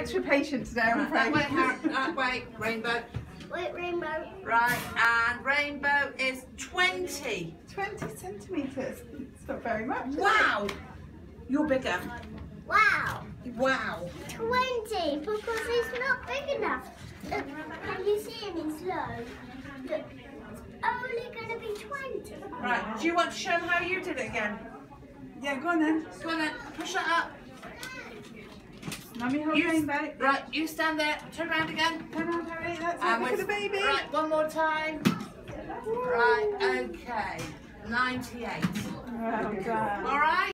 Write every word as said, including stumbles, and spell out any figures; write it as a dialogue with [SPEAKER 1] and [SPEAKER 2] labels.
[SPEAKER 1] extra patient today, I'm
[SPEAKER 2] Right,
[SPEAKER 1] afraid.
[SPEAKER 2] that way, Har- that way, Rainbow.
[SPEAKER 3] Wait, Rainbow.
[SPEAKER 2] Right, and Rainbow is twenty.
[SPEAKER 1] twenty centimetres. It's not very much. is it?
[SPEAKER 2] Wow! You're bigger.
[SPEAKER 3] Wow.
[SPEAKER 2] Wow.
[SPEAKER 3] twenty, because it's not big enough. Look, can you see him in slow? Look, it's only going to be twenty.
[SPEAKER 2] Right, do you want to show them how you did it again?
[SPEAKER 1] Yeah, go on then.
[SPEAKER 2] Go on then, push that up.
[SPEAKER 1] Mummy, hold
[SPEAKER 2] You-
[SPEAKER 1] Rainbow.
[SPEAKER 2] Right, you stand there, turn around again.
[SPEAKER 1] Come on, Harry, that's
[SPEAKER 2] And
[SPEAKER 1] it. Look at
[SPEAKER 2] with-
[SPEAKER 1] the baby.
[SPEAKER 2] Right, one more time. Right, okay. ninety-eight.
[SPEAKER 1] Well done.
[SPEAKER 2] All right?